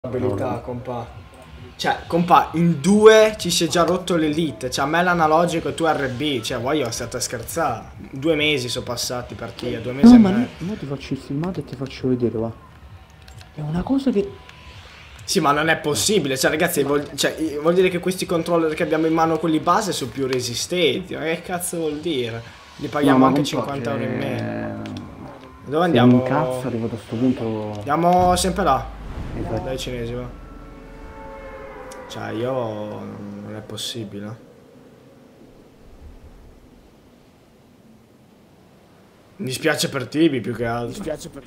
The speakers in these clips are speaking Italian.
abilità, compa. Cioè, compa, in due ci si è già rotto l'elite. Cioè, a me l'analogico e tu RB. Cioè, voglio state a scherzare. 2 mesi sono passati per te, 2 mesi No, e ma mezzo. mo ti faccio il filmato e ti faccio vedere, va. È una cosa che... Sì, ma non è possibile. Cioè, ragazzi, vuol dire che questi controller che abbiamo in mano, quelli base, sono più resistenti. Ma che cazzo vuol dire? Li No, paghiamo ma anche compa, 50 euro in meno. Dove se mi andiamo? incazzo arrivato a sto punto... Andiamo sempre là. Esatto. Dai cinesi, va. Cioè, io... non è possibile. Mi dispiace per Tibi più che altro.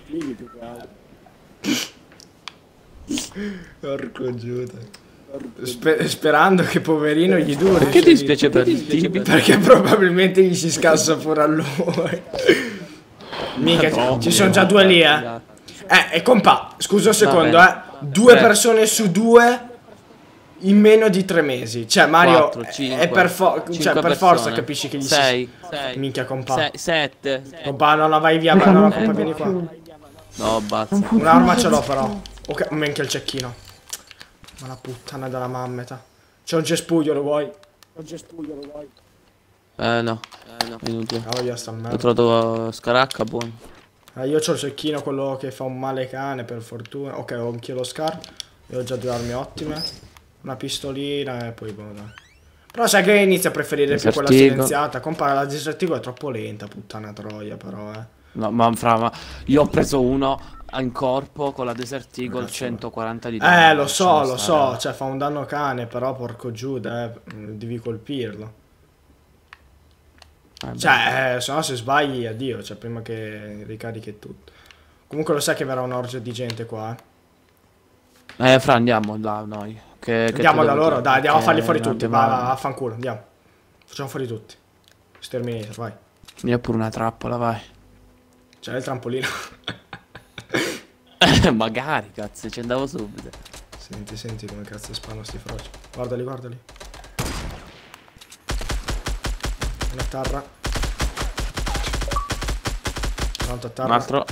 Porco Giuda. Sperando che poverino gli duri. Che ti dispiace per il Tibi? Perché probabilmente gli si scassa pure a lui. Mica, ci sono già due lì, eh. E compa, scusa un secondo, Due persone su due in meno di 3 mesi. Cioè, Mario, 4, 5, è per forza persone. capisci che gli 6, si... Minchia, compa. 7. Compa, no, vai via, vai, no, compa, vieni qua. No, basta. Un'arma ce l'ho però. Ok, minchia il cecchino. Ma la puttana della mammeta. C'è un cespuglio, lo vuoi? No, inutile. Ah, via sta Ho merda. trovato Scaracca, buono. Io c'ho il cecchino, quello che fa un male cane, per fortuna. Ok, ho anch'io lo scar. Io ho già 2 armi ottime. Una pistolina e poi boh, dai. Però sai che inizia a preferire più quella silenziata. Compa, la Desert Eagle è troppo lenta, puttana troia, però, No, ma io ho preso uno in corpo con la Desert Eagle 140 di danno. Lo so, cioè fa un danno cane, però porco Giuda, devi colpirlo. Cioè, se no se sbagli addio, cioè prima che ricarichi tutto. Comunque lo sai che verrà un'orgia di gente qua, Fra, andiamo da noi. Andiamo da loro, dai, andiamo a farli fuori tutti, va, affanculo, andiamo. Facciamo fuori tutti. Sterminator, vai. Mi ha pure una trappola, vai. C'è il trampolino. Magari, cazzo, ci andavo subito. Senti come cazzo spano sti froci. Guardali. Una tarra. Pronto a tarra. Un altro.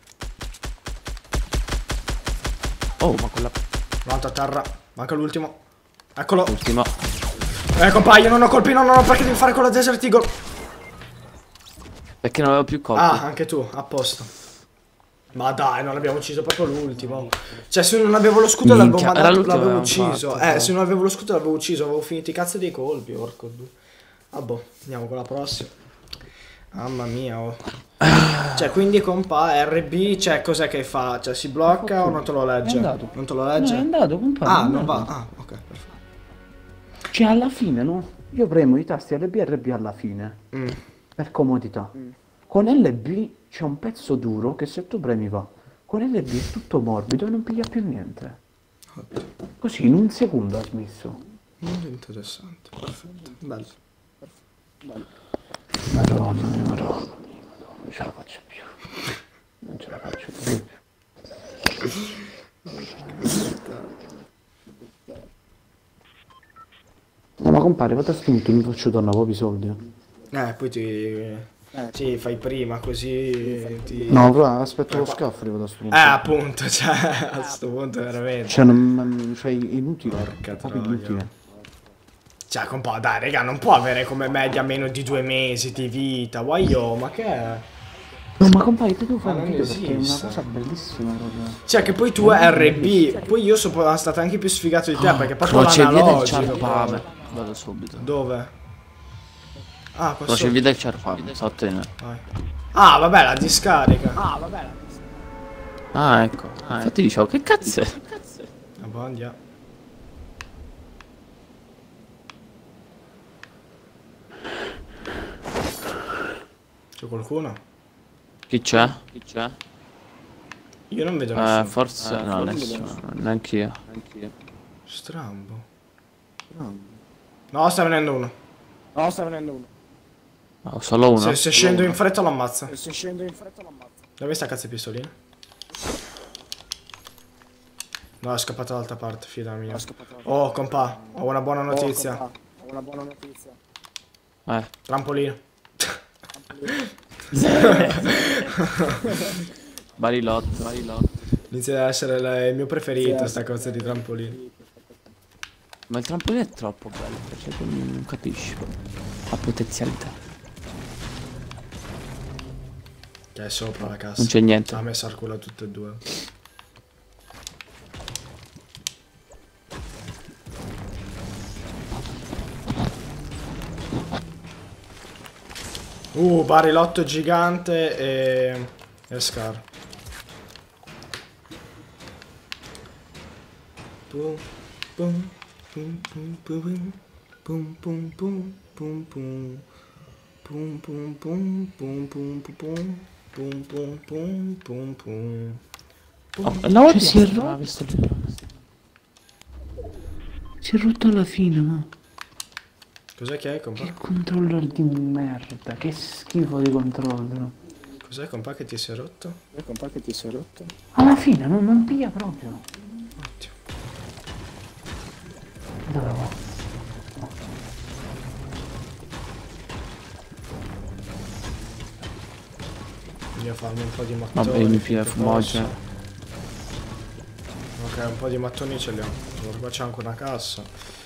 Oh, ma quella... Pronto a tarra. Manca l'ultimo. Eccolo. Ultimo. Compa, io non ho colpi, non ho perché devi fare con la Desert Eagle. Perché non avevo più colpi. Ah, anche tu, a posto. Ma dai, non abbiamo ucciso proprio l'ultimo. Cioè, se non avevo lo scudo l'avevo mandato, l'avevo ucciso. Se non avevo lo scudo l'avevo ucciso, avevo finito i cazzo dei colpi, porco due. Vabbè, andiamo con la prossima. Mamma mia, oh. Cioè, quindi compa, RB, cioè, cos'è che fa? Cioè, si blocca o non te lo legge? Non te lo legge? No, è andato, compa. Ah, non va. Ah, ok, perfetto. Cioè, alla fine, no? Io premo i tasti LB e RB alla fine. Per comodità. Con LB c'è un pezzo duro che se tu premi va. Con LB è tutto morbido e non piglia più niente. Così in un secondo ha smesso. Molto interessante, perfetto. Bello. Madonna. Non ce la faccio più. Non ce la faccio più. No, ma compare, vado a finire, mi faccio tornare proprio i soldi. Poi sì, fai prima così ti... No, però aspetto lo scaffo, arrivo da sto punto. Appunto, cioè, a sto punto veramente. Cioè, cioè, inutile. Porca proprio troia. inutile. Cioè, compa, dai, raga, non può avere come media meno di 2 mesi di vita. Guaio, ma che è? No, ma compare, te devo fare non un video perché è una esiste. cosa bellissima proprio. Cioè, che poi tu RB, poi io sono stato anche più sfigato di te, perché proprio Crocevia del l'analogico. Ciarpame. Vado subito. Dove? Ah, qua Crocevia del Ciarpame, sotto di me. vai. Ah, vabbè, la discarica. Ah, ecco. Infatti dicevo, che cazzo è? Vabbè, andiamo. C'è qualcuno? Chi c'è? Io non vedo nessuno. Forse no, nessuno. Neanch'io. Strambo. No, sta venendo uno. Oh, solo uno. Se scendo in fretta lo ammazza. Dove sta cazzo di pistolina? No, è scappato dall'altra parte, fida mia. Oh, compa, ho una buona notizia. Trampolino. Barilotto. Inizia ad essere il mio preferito, sta cosa di trampolino. Ma il trampolino è troppo bello, cioè tu non capisci. Ha potenzialità. Che è sopra la cassa. Non c'è niente. Ha messo al culo a tutte e due. Barilotto gigante e Scar. Pum, pum, pum, pum, pum, pum, pum, pum, pum, pum. Pum pum pum pum pum pum pum pum pum pum pum. No, si è rotto. Si è rotto alla fine, ma. Cos'è che hai, compa? Che controller di merda, che schifo di controller. Cos'è, compa, che ti sei rotto? Alla fine non piglia proprio. Ottimo. Dove va? Io farmi un po' di mattoni. Vabbè, mi pia fumoggia. Ok, un po' di mattoni ce li ho. Qua c'è anche una cassa.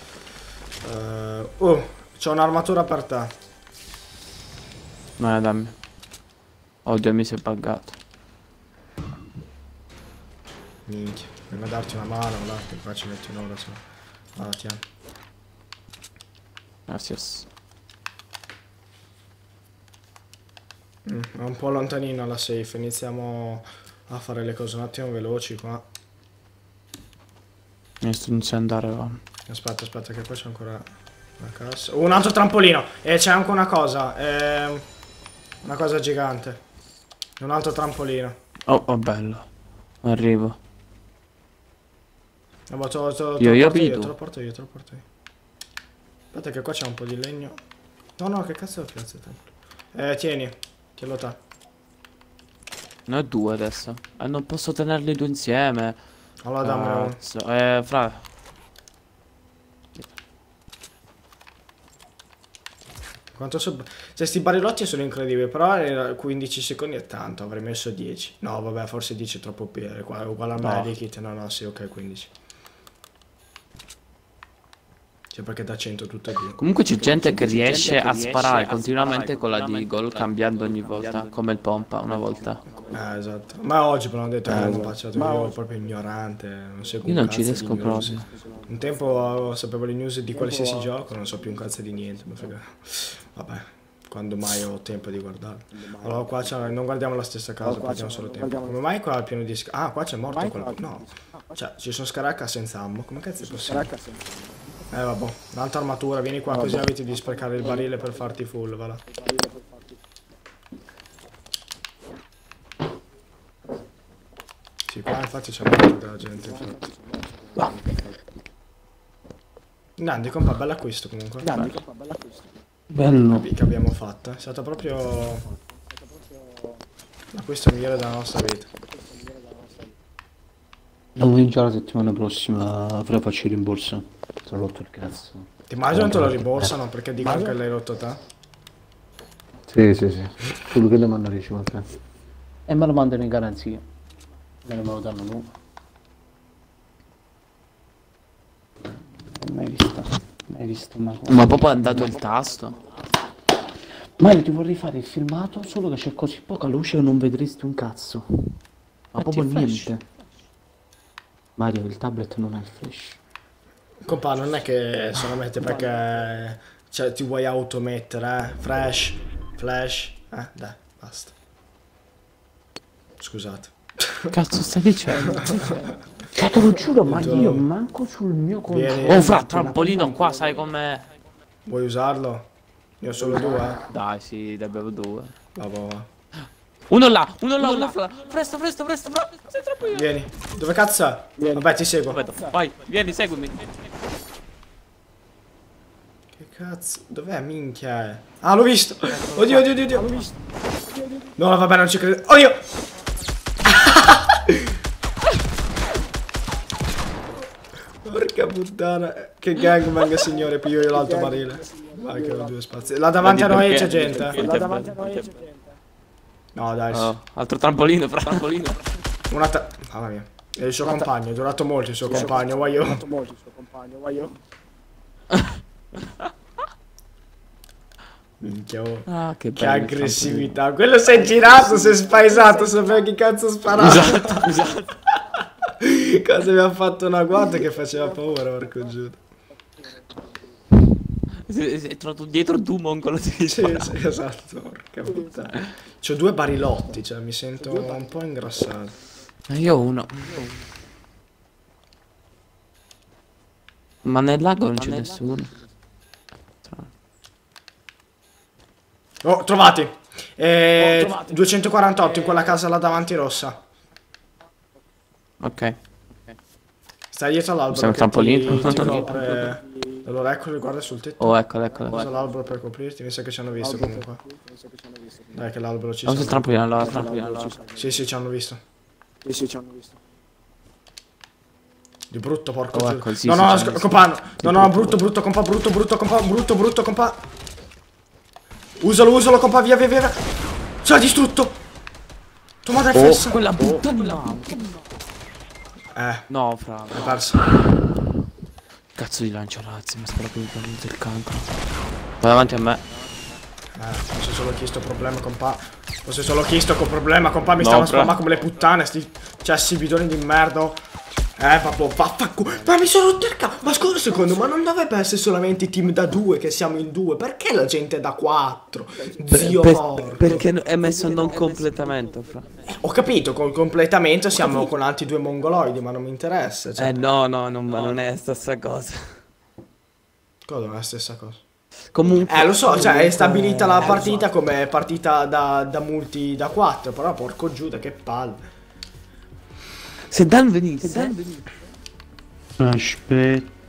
C'ho un'armatura per te. No, dammi. Oddio, mi si è buggato. Minchia, vengo a darti una mano, là, che qua ci metti un'ora solo. Allora, tieni. Gracias. È un po' lontanino la safe, iniziamo a fare le cose un attimo veloci qua. Mi sto iniziando ad andare, va. Aspetta che qua c'è ancora una cassa. Un altro trampolino! E c'è anche una cosa, una cosa gigante. Un altro trampolino. Oh, bello. Arrivo. Te lo porto io. Aspetta che qua c'è un po' di legno. No, che cazzo è il tempo? Tieni, tienilo te. Ne ho due adesso. E non posso tenerli due insieme. Allora dammelo. Fra. Quanto cioè, sti barilotti sono incredibili, però era 15 secondi è tanto, avrei messo 10. No, vabbè, forse 10 è troppo uguale al medikit. No, sì, ok, 15. Cioè, perché da 100 tutto è più. Comunque c'è gente che riesce a sparare continuamente con la Deagle, cambiando ogni volta, come il pompa una volta. Esatto. Ma oggi però hanno detto che hanno passato, io ero proprio ignorante, non seguo Io un non cazzo ci riesco di news. proprio. Un tempo sapevo le news di qualsiasi gioco, non so più un cazzo di niente, ma vabbè, quando mai ho tempo di guardarlo. Allora qua non guardiamo la stessa casa, perdiamo solo tempo. Come mai qua è pieno di qua c'è morto qualcuno? No. Cioè, ci sono Scaracca senza ammo, come cazzo è possibile? Vabbè, un'altra armatura, vieni qua, così eviti di sprecare il barile per farti full, va là. Sì, qua infatti c'è molto della gente, infatti. Grande, compa, bello acquisto comunque. Bello. Che abbiamo fatto, è stato proprio l'acquisto migliore della nostra vita. Lo cominciare la settimana prossima, fra faccio il rimborso. Sono rotto il cazzo. Ti immagino te lo rimborsano perché dicono che l'hai rotto te? Sì. Quello che le mandano ci manca. E me lo mandano in garanzia. Me lo danno nuovo. Mai visto una cosa. Ma proprio è andato il tasto. Ma io ti vorrei fare il filmato, solo che c'è così poca luce che non vedresti un cazzo. Ma proprio niente. Mario, il tablet non ha il flash. Compa, non è che se lo mette perché cioè, ti vuoi automettere, flash, dai, basta. Scusate. Cazzo stai dicendo? Cioè, te lo giuro, ma io manco sul mio controllo. Oh, fra, trampolino qua, sai com'è? Vuoi usarlo? Io ho solo due. Dai, sì, ne abbiamo due. Va. Uno là, fra. Presto, fra. Sei troppo io. Vieni. Dove cazzo è? Vabbè, ti seguo. Aspetta, vai, vieni, seguimi. Che cazzo? Dov'è, minchia? Ah, l'ho visto. Oddio. L'ho visto. No, vabbè, non ci credo. Oddio. Porca puttana. Che gangbang, signore. Piglio io l'altro barile. Vai che ho due spazi. Là davanti a noi c'è gente. No, dai. Altro trampolino, fra. Una Mamma mia. E il suo compagno, è durato molto il suo compagno, guaio. Minchia, oh. Ah, che Che bello, aggressività. Quello si è girato, si è spaesato, sapeva chi cazzo sparava. Esatto. Cosa mi ha fatto una guardia che faceva paura, porco giudo. È trovato dietro tu, mongolo. Sì, esatto, porca puttana. C'ho 2 barilotti, cioè mi sento un po' ingrassato. Io ho uno. Ma nel lago non c'è nessuno. Oh, trovati! 248 in quella casa là davanti rossa. Ok. Stai dietro all'albero. Siamo che trampolino. ti copre. Allora eccolo, guarda sul tetto. Oh, eccolo. Usa l'albero per coprirti, mi sa che ci hanno visto comunque. Dai che l'albero ci Usa il sta. trampolino allora. Sì, ci hanno visto. Di brutto, porco giudo. Ecco, sì, no, sì, compà. No, brutto, compa, brutto, compà. Usalo, compà, via. Ce l'ha distrutto. Tu madre fessa. Quella puttana. No, fra. Hai perso. Cazzo di lanciarazzi, mi spero che mi prendete il cancro. Vai davanti a me. Fosse solo chi sto problema, compà. Fosse solo chi sto con problema, compà. Mi stava spammando come le puttane, sti bidoni di merda. Papà, vaffanculo. Ma mi sono rotto il cazzo. Ma scusa un secondo, ma non dovrebbe essere solamente i team da 2 che siamo in 2? Perché la gente è da 4? Zio porco. Perché è messo non completamente, fra. Ho capito, col completamento siamo con altri 2 mongoloidi, ma non mi interessa. Cioè. No, ma non è la stessa cosa. Cosa non è la stessa cosa? Comunque. Lo so, cioè è stabilita la partita come partita da multi da 4, però porco Giuda, che palle. Se Dan venisse. Aspetta.